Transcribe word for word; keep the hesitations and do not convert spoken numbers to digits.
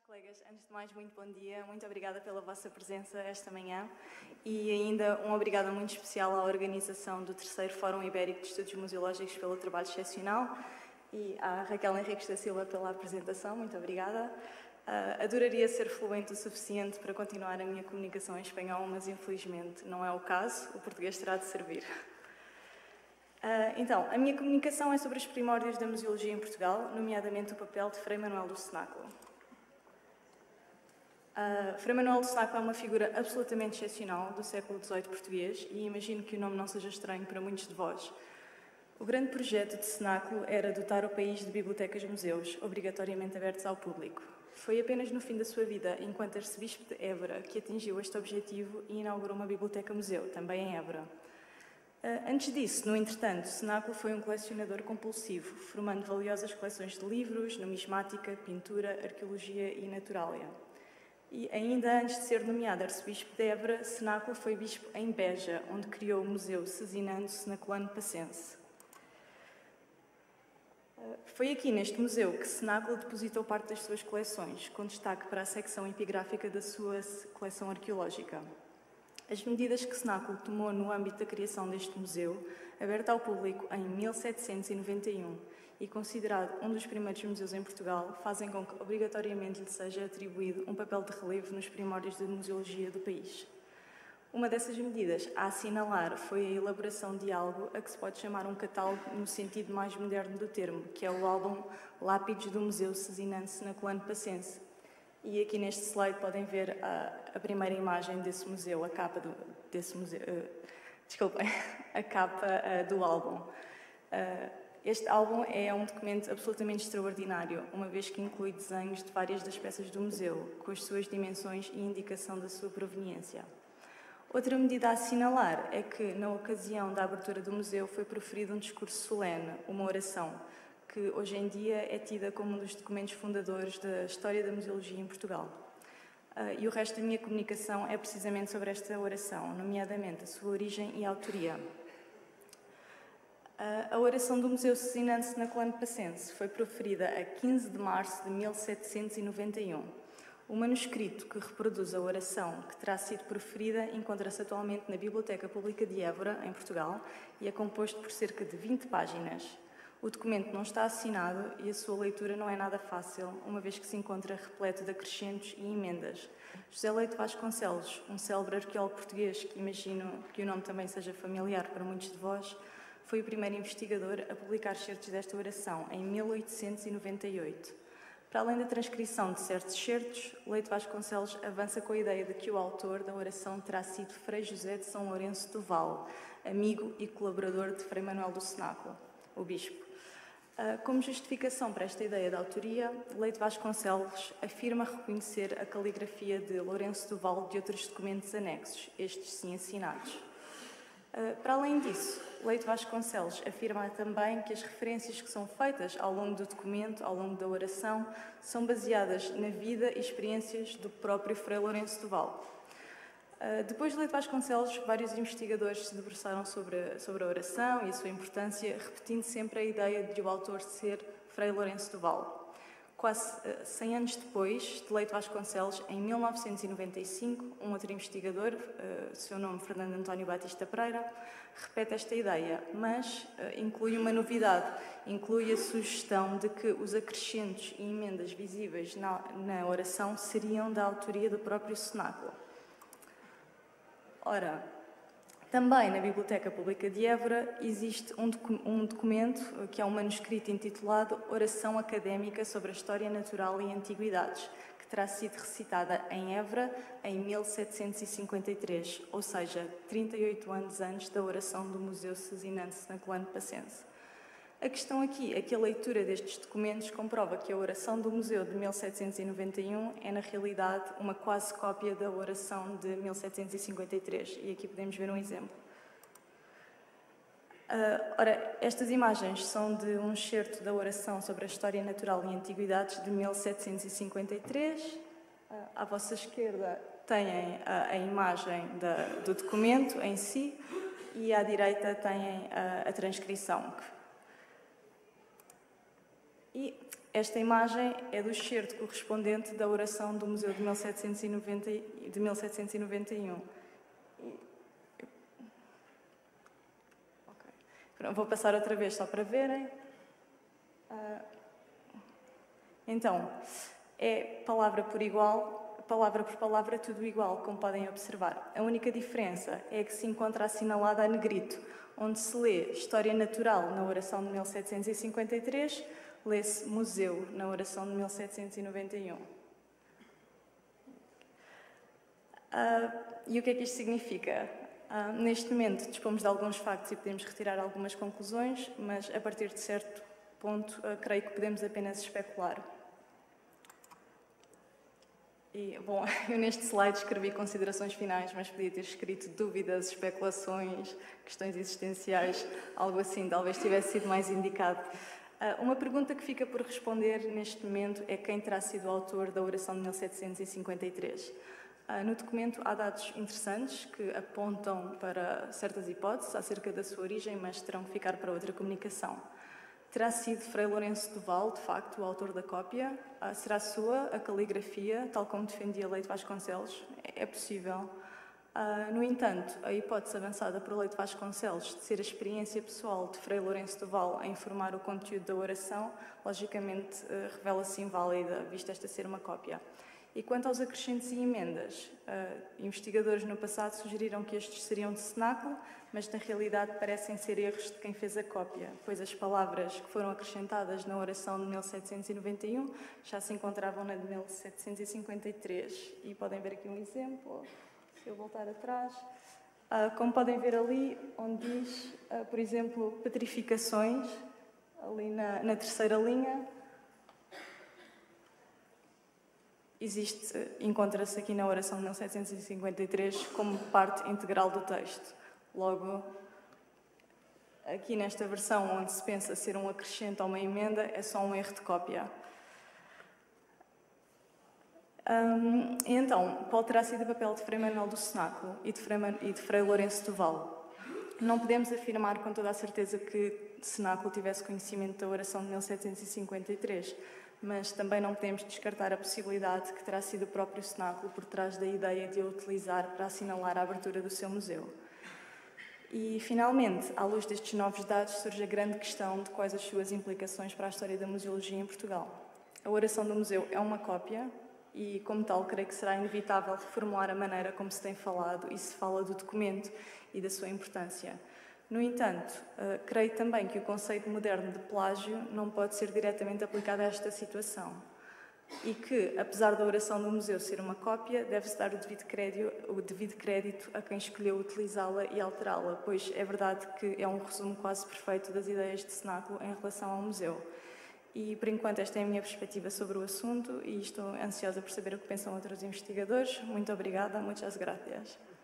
Colegas, antes de mais, muito bom dia, muito obrigada pela vossa presença esta manhã e ainda um obrigado muito especial à organização do terceiro Fórum Ibérico de Estudos Museológicos pelo trabalho excepcional e à Raquel Henriques da Silva pela apresentação, muito obrigada. Uh, adoraria ser fluente o suficiente para continuar a minha comunicação em espanhol, mas infelizmente não é o caso, o português terá de servir. Uh, então, a minha comunicação é sobre os primórdios da museologia em Portugal, nomeadamente o papel de Frei Manuel do Cenáculo. Uh, Frei Manuel do Cenáculo é uma figura absolutamente excepcional do século dezoito português e imagino que o nome não seja estranho para muitos de vós. O grande projeto de Cenáculo era dotar o país de bibliotecas-museus, obrigatoriamente abertos ao público. Foi apenas no fim da sua vida, enquanto arcebispo de Évora, que atingiu este objetivo e inaugurou uma biblioteca-museu, também em Évora. Uh, antes disso, no entretanto, Cenáculo foi um colecionador compulsivo, formando valiosas coleções de livros, numismática, pintura, arqueologia e naturalia. E ainda antes de ser nomeado arcebispo de Évora, Cenáculo foi bispo em Beja, onde criou o Museu Cesinando Cenaculano Passense. Foi aqui neste museu que Cenáculo depositou parte das suas coleções, com destaque para a secção epigráfica da sua coleção arqueológica. As medidas que Cenáculo tomou no âmbito da criação deste museu, aberto ao público em mil setecentos e noventa e um e considerado um dos primeiros museus em Portugal, fazem com que obrigatoriamente lhe seja atribuído um papel de relevo nos primórdios da museologia do país. Uma dessas medidas a assinalar foi a elaboração de algo a que se pode chamar um catálogo no sentido mais moderno do termo, que é o álbum Lápides do Museu Cesinando Cenaculano Passense. E aqui neste slide podem ver a, a primeira imagem desse museu, a capa do, desse museu, uh, desculpem, a capa uh, do álbum. Uh, este álbum é um documento absolutamente extraordinário, uma vez que inclui desenhos de várias das peças do museu, com as suas dimensões e indicação da sua proveniência. Outra medida a assinalar é que, na ocasião da abertura do museu, foi proferido um discurso solene, uma oração, que hoje em dia é tida como um dos documentos fundadores da história da museologia em Portugal. Uh, e o resto da minha comunicação é precisamente sobre esta oração, nomeadamente a sua origem e a autoria. Uh, a oração do Museu Cesinando Cenaculano Passense foi proferida a quinze de março de mil setecentos e noventa e um. O manuscrito que reproduz a oração que terá sido proferida encontra-se atualmente na Biblioteca Pública de Évora, em Portugal, e é composto por cerca de vinte páginas. O documento não está assinado e a sua leitura não é nada fácil, uma vez que se encontra repleto de acrescentos e emendas. José Leite Vasconcelos, um célebre arqueólogo português, que imagino que o nome também seja familiar para muitos de vós, foi o primeiro investigador a publicar certos desta oração, em mil oitocentos e noventa e oito. Para além da transcrição de certos certos, Leite Vasconcelos avança com a ideia de que o autor da oração terá sido Frei José de São Lourenço do Val, amigo e colaborador de Frei Manuel do Cenáculo, o bispo. Como justificação para esta ideia de autoria, Leite Vasconcelos afirma reconhecer a caligrafia de Lourenço do Val de outros documentos anexos, estes sim assinados. Para além disso, Leite Vasconcelos afirma também que as referências que são feitas ao longo do documento, ao longo da oração, são baseadas na vida e experiências do próprio Frei Lourenço do Val. Depois de Leite Vasconcelos, vários investigadores se debruçaram sobre, sobre a oração e a sua importância, repetindo sempre a ideia de o autor ser Frei Lourenço do Val. Quase cem anos depois de Leite Vasconcelos, em mil novecentos e noventa e cinco, um outro investigador, uh, seu nome Fernando António Batista Pereira, repete esta ideia, mas uh, inclui uma novidade, inclui a sugestão de que os acrescentos e emendas visíveis na, na oração seriam da autoria do próprio Cenáculo. Ora, também na Biblioteca Pública de Évora existe um, docu um documento que é um manuscrito intitulado Oração Académica sobre a História Natural e Antiguidades, que terá sido recitada em Évora em mil setecentos e cinquenta e três, ou seja, trinta e oito anos antes da oração do Museu Cesinando Cenaculano Passense. A questão aqui é que a leitura destes documentos comprova que a oração do Museu de mil setecentos e noventa e um é, na realidade, uma quase cópia da oração de mil setecentos e cinquenta e três. E aqui podemos ver um exemplo. Uh, ora, estas imagens são de um excerto da oração sobre a História Natural e Antiguidades de mil setecentos e cinquenta e três. Uh, à vossa esquerda têm uh, a imagem da, do documento em si e à direita têm uh, a transcrição. E Esta imagem é do excerto correspondente da oração do Museu de mil setecentos e noventa, de mil setecentos e noventa e um. Okay. Vou passar outra vez só para verem. Uh, então, é palavra por igual, palavra por palavra, tudo igual, como podem observar. A única diferença é que se encontra assinalada a negrito, onde se lê História Natural na oração de mil setecentos e cinquenta e três, lê-se Museu na oração de mil setecentos e noventa e um. Uh, e o que é que isto significa? Uh, neste momento dispomos de alguns factos e podemos retirar algumas conclusões, mas a partir de certo ponto uh, creio que podemos apenas especular. E, bom, eu neste slide escrevi considerações finais, mas podia ter escrito dúvidas, especulações, questões existenciais, algo assim, talvez tivesse sido mais indicado. Uh, uma pergunta que fica por responder neste momento é quem terá sido o autor da oração de mil setecentos e cinquenta e três. Uh, no documento há dados interessantes que apontam para certas hipóteses acerca da sua origem, mas terão que ficar para outra comunicação. Terá sido Frei Lourenço Duval, de facto, o autor da cópia? Uh, será sua a caligrafia, tal como defendia Leite Vasconcelos? É, é possível. Uh, no entanto, a hipótese avançada por Leite Vasconcelos de ser a experiência pessoal de Frei Lourenço Duval a informar o conteúdo da oração, logicamente uh, revela-se inválida, vista esta ser uma cópia. E quanto aos acrescentos e emendas, uh, investigadores no passado sugeriram que estes seriam de cenáculo, mas na realidade parecem ser erros de quem fez a cópia, pois as palavras que foram acrescentadas na oração de mil setecentos e noventa e um já se encontravam na de mil setecentos e cinquenta e três. E podem ver aqui um exemplo. Se eu voltar atrás, uh, como podem ver ali, onde diz, uh, por exemplo, petrificações, ali na, na terceira linha, existe, encontra-se aqui na oração de mil setecentos e cinquenta e três como parte integral do texto. Logo, aqui nesta versão, onde se pensa ser um acrescento ou uma emenda, é só um erro de cópia. Um, então, qual terá sido o papel de Frei Manuel do Cenáculo e de Frei, Man... e de Frei Lourenço Duval? Não podemos afirmar com toda a certeza que Cenáculo tivesse conhecimento da oração de mil setecentos e cinquenta e três, mas também não podemos descartar a possibilidade que terá sido o próprio Cenáculo por trás da ideia de a utilizar para assinalar a abertura do seu museu. E, finalmente, à luz destes novos dados, surge a grande questão de quais as suas implicações para a história da museologia em Portugal. A oração do museu é uma cópia, e, como tal, creio que será inevitável reformular a maneira como se tem falado e se fala do documento e da sua importância. No entanto, uh, creio também que o conceito moderno de plágio não pode ser diretamente aplicado a esta situação e que, apesar da oração do museu ser uma cópia, deve-se dar o devido crédito, o devido crédito a quem escolheu utilizá-la e alterá-la, pois é verdade que é um resumo quase perfeito das ideias de Cenáculo em relação ao museu. E, por enquanto, esta é a minha perspectiva sobre o assunto e estou ansiosa por saber o que pensam outros investigadores. Muito obrigada, muitas graças.